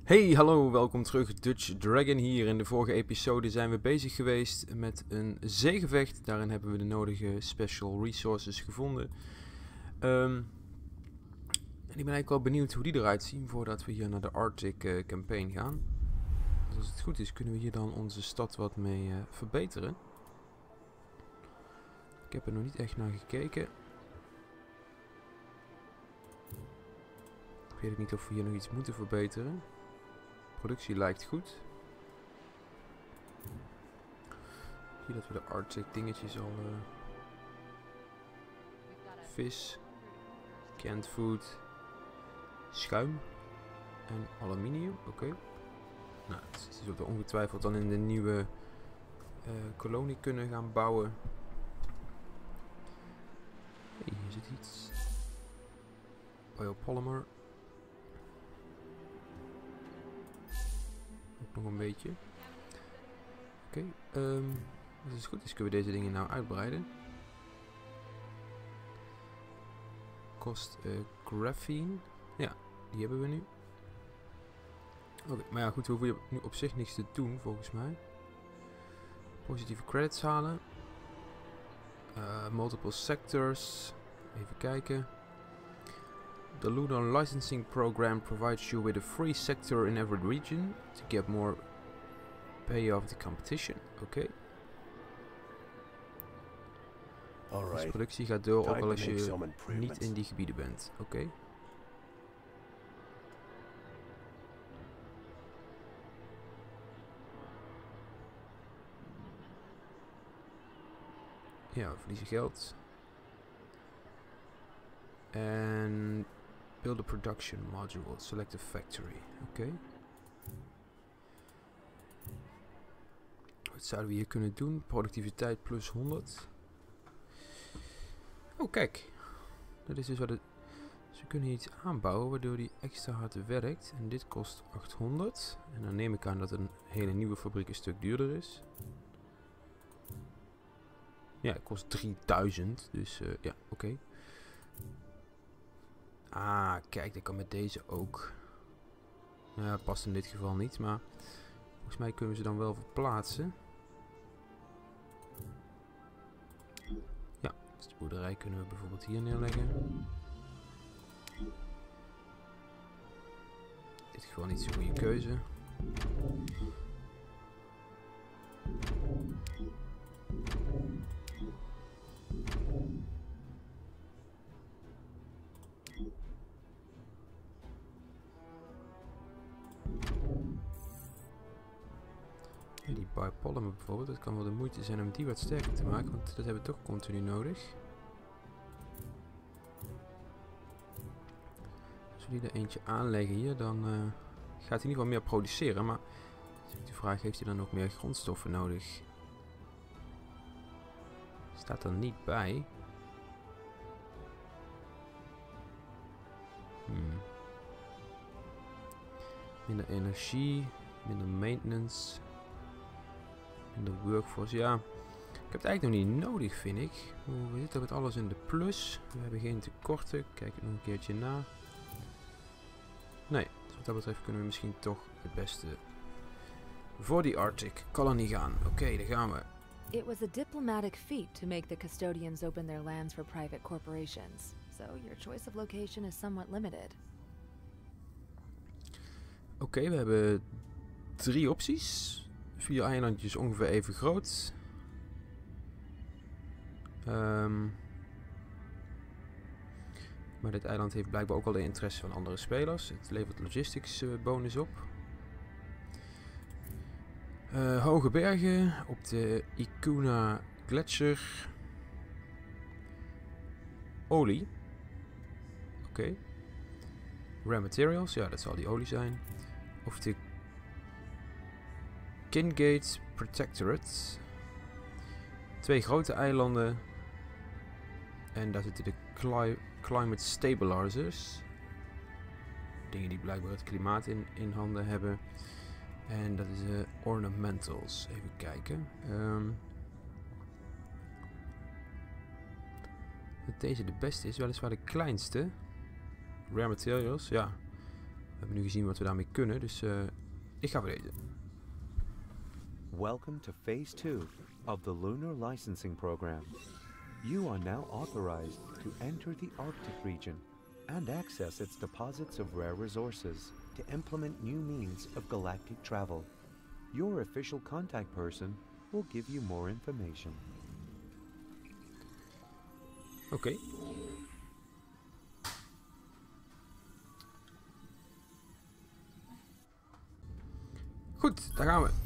Hey, hallo, welkom terug. Dutch Dragon hier. In de vorige episode zijn we bezig geweest met een zeegevecht. Daarin hebben we de nodige special resources gevonden. En ik ben eigenlijk wel benieuwd hoe die eruit zien voordat we hier naar de Arctic campaign gaan. Dus als het goed is kunnen we hier dan onze stad wat mee verbeteren. Ik heb er nog niet echt naar gekeken. Ik weet niet of we hier nog iets moeten verbeteren. Productie lijkt goed. Hier dat we de Arctic dingetjes al... vis, canned food, schuim en aluminium. Oké. Nou, het is dat we ongetwijfeld dan in de nieuwe kolonie kunnen gaan bouwen. Hey, hier zit iets. Biopolymer. Ook nog een beetje. Oké, als het goed is kunnen we deze dingen nou uitbreiden. Kost graphene. Ja, die hebben we nu. Oké, maar ja goed, we hoeven nu op zich niks te doen volgens mij. Positieve credits halen. Multiple sectors. Even kijken. The Lunar licensing program provides you with a free sector in every region to get more pay off the competition. Oké. Dus productie gaat door ook al als je niet in die gebieden bent. Oké. Ja, we verliezen geld. En build a production module. Select a factory. Oké. Wat zouden we hier kunnen doen? Productiviteit plus 100. Oh, kijk. Dat is dus wat het... Ze kunnen iets aanbouwen waardoor die extra hard werkt. En dit kost 800. En dan neem ik aan dat een hele nieuwe fabriek een stuk duurder is. Ja, het kost 3000. Dus ja, oké. Ah, kijk, dat kan met deze ook. Nou ja, past in dit geval niet, maar volgens mij kunnen we ze dan wel verplaatsen. Ja, dus de boerderij kunnen we bijvoorbeeld hier neerleggen. In dit geval niet zo'n goede keuze. Die biopolymer bijvoorbeeld, het kan wel de moeite zijn om die wat sterker te maken, want dat hebben we toch continu nodig. Als we die er eentje aanleggen hier, dan gaat hij in ieder geval meer produceren, maar de vraag, heeft hij dan nog meer grondstoffen nodig? Staat er niet bij. Minder energie, minder maintenance. En de workforce, ja. Ik heb het eigenlijk nog niet nodig, vind ik. We zitten met alles in de plus. We hebben geen tekorten. Kijk het nog een keertje na. Nee, dus wat dat betreft kunnen we misschien toch het beste voor die Arctic Colony gaan. Oké, daar gaan we. It was a diplomatic feat to make the custodians open their lands for private corporations. So your choice of location is somewhat limited. Oké, we hebben 3 opties. 4 eilandjes ongeveer even groot. Maar dit eiland heeft blijkbaar ook al de interesse van andere spelers. Het levert logistics bonus op. Hoge bergen op de Ikuna Gletscher. Olie. Oké. Rare materials, ja dat zal die olie zijn. Of de Kingate Protectorate. 2 grote eilanden. En daar zitten de Climate Stabilizers. Dingen die blijkbaar het klimaat in handen hebben. En dat is de Ornamentals. Even kijken. Dat deze de beste is. Weliswaar de kleinste. Rare Materials, ja. hebben nu gezien wat we daarmee kunnen, dus ik ga weer lezen. Welcome to Phase 2 of the Lunar Licensing Program. You are now authorized to enter the Arctic region and access its deposits of rare resources to implement new means of galactic travel. Your official contact person will give you more information. Oké. Goed, daar gaan we.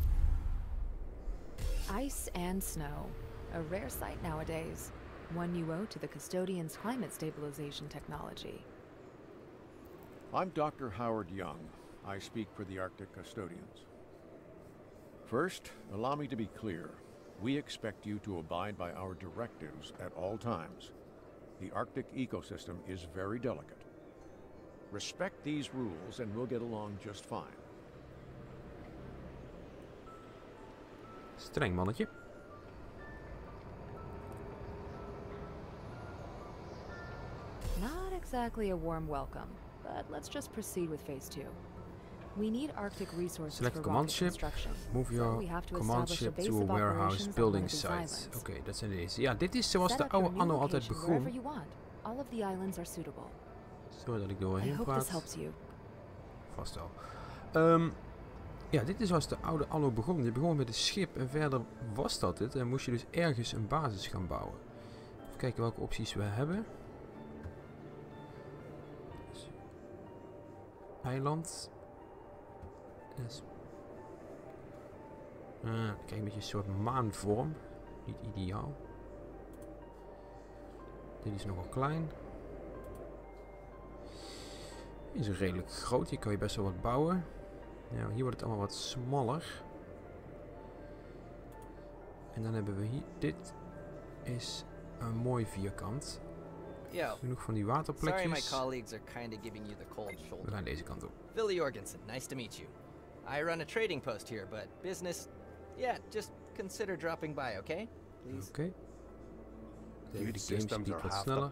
Ice and snow. A rare sight nowadays. One you owe to the Custodian's climate stabilization technology. I'm Dr. Howard Young. I speak for the Arctic Custodians. First, allow me to be clear. We expect you to abide by our directives at all times. The Arctic ecosystem is very delicate. Respect these rules and we'll get along just fine. Streng mannetje. Not exactly a warm welcome, but let's just proceed with Phase 2. We need Arctic resources Select for command rocket ship. construction. Move your So we have to command establish a ship base to a of warehouse operations on building one of these site. islands. Oké, dat zijn deze. Ja, dit is zoals Set de up your oude new anno altijd location wherever begon. you want. All of the islands are suitable. Sorry dat ik I doorheen hope this praat. helps you. Vast wel. Ja, dit is zoals de oude anno begon. Je begon met een schip en verder was dat het. En moest je dus ergens een basis gaan bouwen. Even kijken welke opties we hebben. Dus, eiland. Dus, dan krijg je een beetje een soort maanvorm. Niet ideaal. Dit is nogal klein. Dit is redelijk groot. Hier kan je best wel wat bouwen. Ja, hier wordt het allemaal wat smaller. En dan hebben we hier... Dit is een mooi vierkant. Yo, Genoeg van die sorry my waterplekjes. colleagues are kind of giving you the cold We shoulder. gaan deze kant op. Billy Jorgensen, nice to meet you. I run a trading post here, but business, yeah, just consider dropping by, okay? Please. Oké. Deze de gamespeed wat sneller.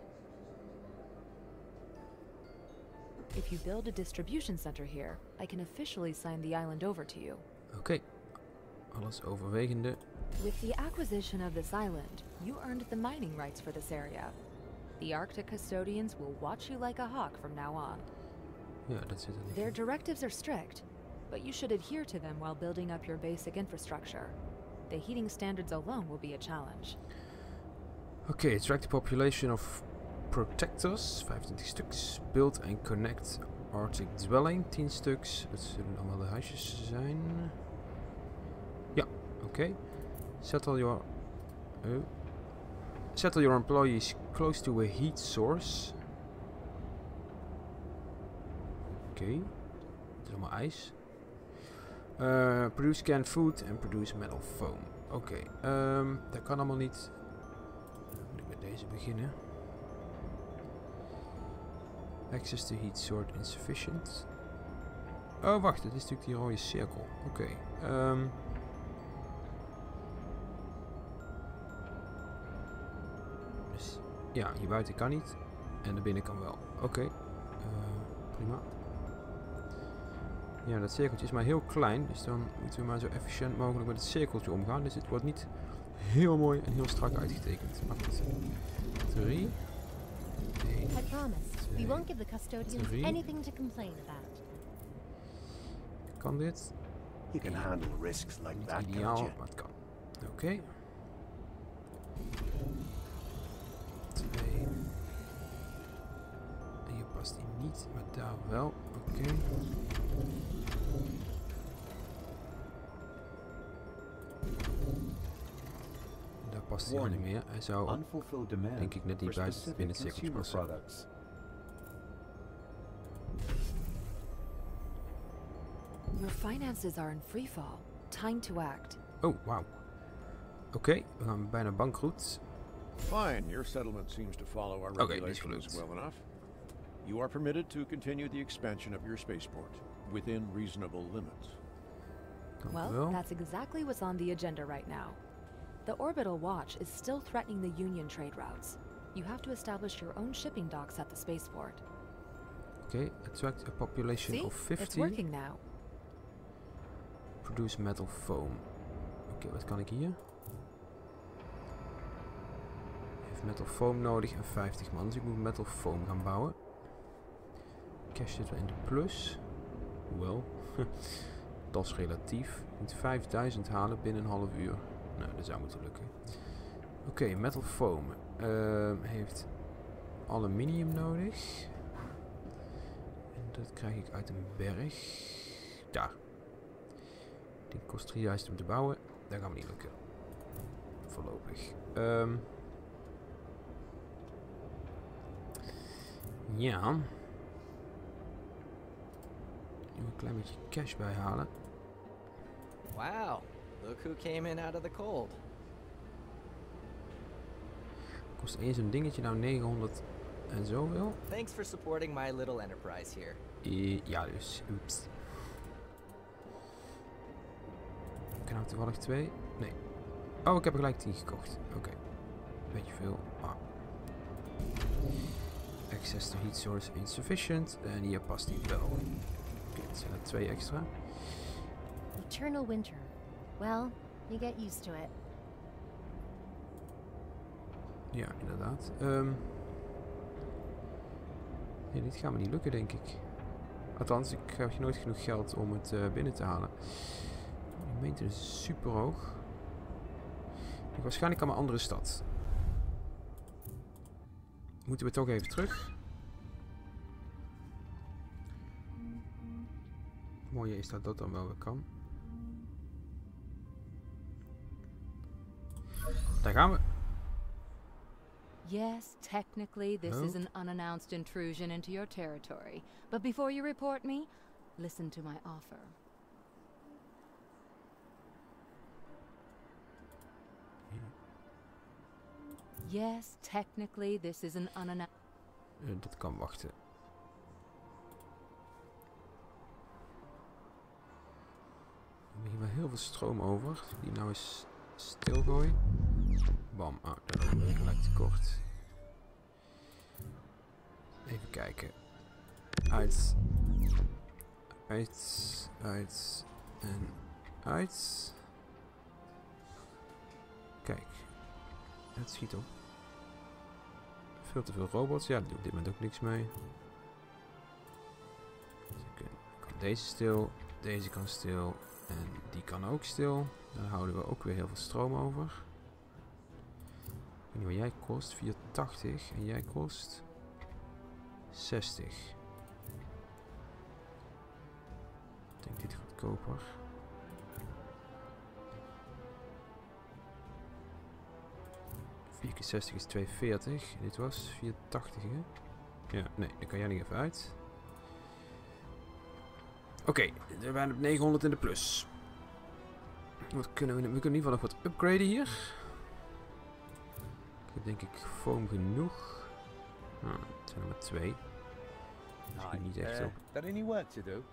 If you build a distribution center here, I can officially sign the island over to you. Oké. Alles overwegende. With the acquisition of this island, you earned the mining rights for this area. The Arctic Custodians will watch you like a hawk from now on. Ja, dat zit er niet Their in. directives are strict, but you should adhere to them while building up your basic infrastructure. The heating standards alone will be a challenge. Oké, attract the population of protectors. 25 stuks. Build and connect Arctic dwelling. 10 stuks. Dat zullen allemaal de huisjes zijn. Ja, oké. Settle your... Oh. Settle your employees close to a heat source. Oké. Het is allemaal ijs. Produce canned food and produce metal foam. Oké, dat kan allemaal niet. Dan moet ik met deze beginnen. Access to heat source insufficient. Oh, wacht, dit is natuurlijk die rode cirkel. Oké. Dus ja, hier buiten kan niet. En naar binnen kan wel. Oké. Prima. Ja, dat cirkeltje is maar heel klein. Dus dan moeten we maar zo efficiënt mogelijk met het cirkeltje omgaan. Dus het wordt niet heel mooi en heel strak uitgetekend. Maar goed. 3. 1. I promise, we won't give the custodians Three. anything to complain about. Kan dit? You can handle risks like Niet that, can't ideaal, you? maar het kan. Oké. 2. En hier past hij niet, maar daar wel. Oké. Daar past hij al niet meer. Hij zou, Unfulfilled demand denk ik, net niet for buiten specific binnen het cirkeltje consumer passen. products. Your finances are in free fall. Time to act. Oh, wauw. Oké, we gaan bijna bankroet. Fine, your settlement seems to follow our Okay, regulations this well enough. You are permitted to continue the expansion of your spaceport within reasonable limits. Dank u Well, wel. that's exactly what's on the agenda right now. The Orbital Watch is still threatening the Union trade routes. You have to establish your own shipping docks at the spaceport. Oké, attract a population See? of It's 50. working now. Produce metal foam. Oké, wat kan ik hier? Heeft metal foam nodig en 50 man. Dus ik moet metal foam gaan bouwen. Cash zit wel in de plus. Hoewel, dat is relatief. Ik moet 5000 halen binnen een half uur. Nou, dat zou moeten lukken. Oké, metal foam. Heeft aluminium nodig. En dat krijg ik uit een berg. Daar. Die kost 3000 om te bouwen. Dat gaat me niet lukken. Voorlopig. Ja. Een klein beetje cash bijhalen. Wow, look who came in out of the cold. Kost één zo'n dingetje nou 900 en zoveel? Thanks for supporting my little enterprise here. Ja, dus. Oeps. Heb ik er nou toevallig 2? Nee. Oh, ik heb er gelijk 10 gekocht. Oké. Beetje veel. Ah. Access to heat source insufficient. En hier past die wel. Oké, het zijn er 2 extra. Eternal winter. Well, you get used to it. Ja, inderdaad. Nee, dit gaat me niet lukken, denk ik. Althans, ik heb nooit genoeg geld om het binnen te halen. De maintenance is super hoog. Ik waarschijnlijk aan mijn andere stad. Moeten we toch even terug. Het mooie is dat dat dan wel weer kan. Daar gaan we. Yes, technically this is an unannounced intrusion into your territory. But before you report me, listen to my offer. Yes, technically this is an unannounced... Dat kan wachten. Er ligt wel heel veel stroom over. Die nou eens stilgooi. Bam. Ah, dat is gelijk tekort. Even kijken. Uit. Uit. Uit. En uit. Kijk. Het schiet op. Veel te veel robots. Ja, daar doe ik dit moment ook niks mee. Dus kan deze stil. Deze kan stil. En die kan ook stil. Dan houden we ook weer heel veel stroom over. Ik weet niet wat jij kost. 480. En jij kost 60. Ik denk dit goedkoper. .60 is 240. Dit was 480, hè? Ja, nee, dan kan jij niet even uit. Oké, we zijn op 900 in de plus. Wat kunnen we kunnen in ieder geval nog wat upgraden hier. Ik heb denk ik foam genoeg. Ah, het zijn er maar 2. Misschien niet echt op. Got any work to do?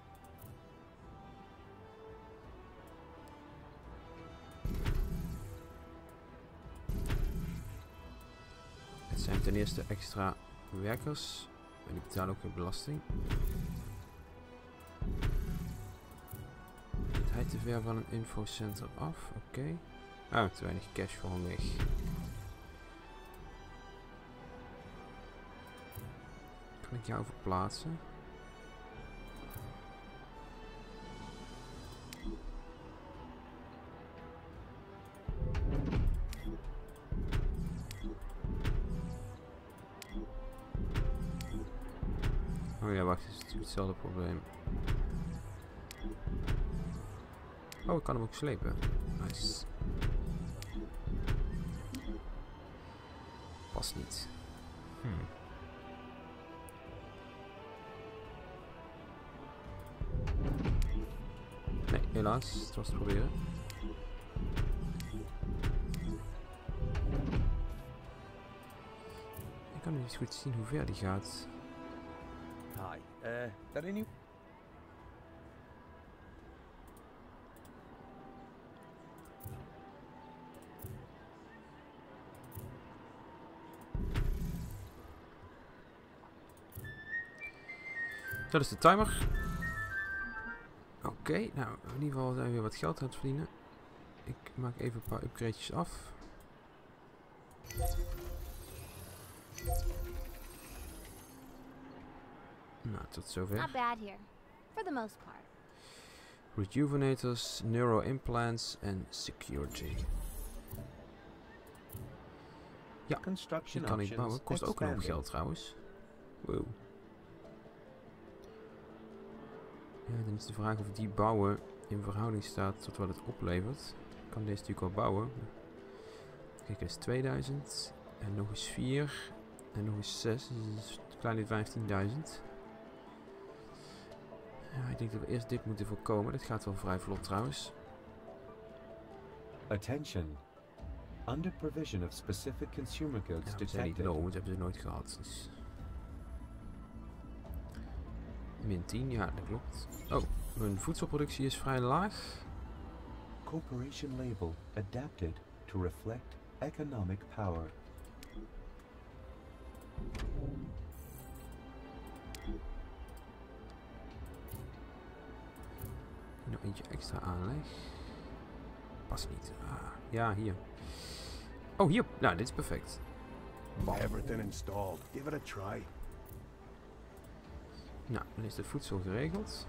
Het zijn ten eerste extra werkers. En die betalen ook weer belasting. Zit hij te ver van een infocenter af? Oké. Ah, te weinig cash voor hem weg. Kan ik jou verplaatsen? Oh ja, wacht, het is natuurlijk hetzelfde probleem. Oh, ik kan hem ook slepen. Nice. Past niet. Nee, helaas. Het was te proberen. Ik kan niet goed zien hoe ver die gaat. Hi, got any... Dat is de timer. Oké, nou in ieder geval zijn we weer wat geld aan het verdienen. Ik maak even een paar upgrade's af. Nou, tot zover. Not bad here, for the most part. Rejuvenators, neuroimplants en security. Ja, die Construction kan ik options bouwen. Kost ook een hoop expanded. geld trouwens. Wow. Ja, dan is de vraag of die bouwen in verhouding staat tot wat het oplevert. Ik kan deze natuurlijk wel bouwen. Kijk, dat is 2000. En nog eens 4. En nog eens 6. Dus een kleine 15.000. Ja, ik denk dat we eerst dit moeten voorkomen. Dat gaat wel vrij vlot trouwens. Attention. Under provision of specific consumer goods Ja, we zijn niet detected. low, dat hebben ze nooit gehad. Dus. Min 10, ja, dat klopt. Oh, hun voedselproductie is vrij laag. Corporation label adapted to reflect economic power. Nog eentje extra aanleg. Past niet. Ah, ja, hier. Oh, hier. Nou, dit is perfect. Bam. Everything installed. Give it a try. Nou, dan is de voedsel geregeld.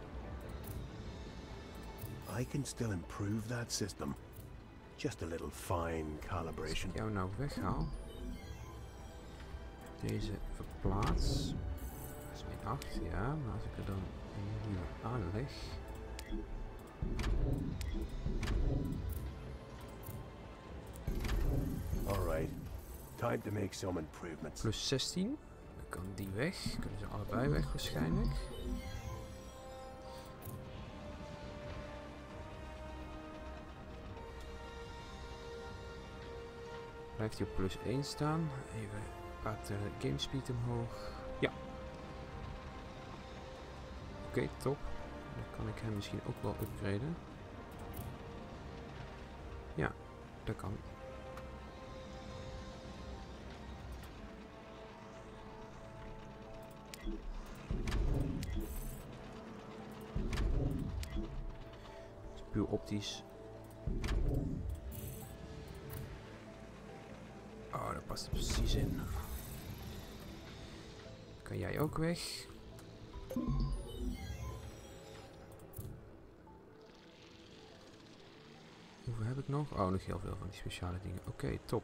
I can still improve that system. Just a little fine Als calibration. ik jou nou weghaal. Deze verplaats. Dat is min 8, ja. Maar als ik er dan een nieuwe aanleg. Alright. Time to make some improvements. Plus 16. Dan kan die weg. Kunnen ze allebei weg waarschijnlijk. Blijft hij op plus 1 staan. Even gaat de gamespeed omhoog. Ja. Oké, top. Dan kan ik hem misschien ook wel upgraden. Ja, dat kan. Het is puur optisch. Oh, daar past het precies in. Kan jij ook weg? Hoeveel heb ik nog? Oh, nog heel veel van die speciale dingen. Oké, top.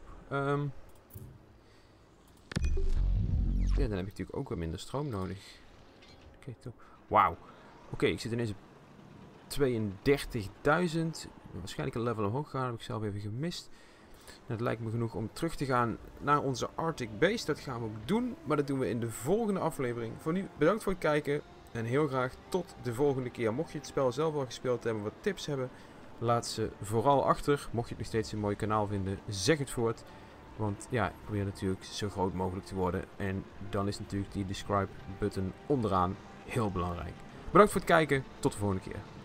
Ja, dan heb ik natuurlijk ook weer minder stroom nodig. Oké, top. Wauw. Oké, ik zit ineens op 32.000. Waarschijnlijk een level omhoog gegaan. Dat heb ik zelf even gemist. Het lijkt me genoeg om terug te gaan naar onze Arctic Base. Dat gaan we ook doen. Maar dat doen we in de volgende aflevering. Voor nu bedankt voor het kijken. En heel graag tot de volgende keer. Mocht je het spel zelf al gespeeld hebben, wat tips hebben, laat ze vooral achter. Mocht je het nog steeds een mooi kanaal vinden, zeg het voort. Want ja, ik probeer natuurlijk zo groot mogelijk te worden. En dan is natuurlijk die subscribe button onderaan heel belangrijk. Bedankt voor het kijken. Tot de volgende keer.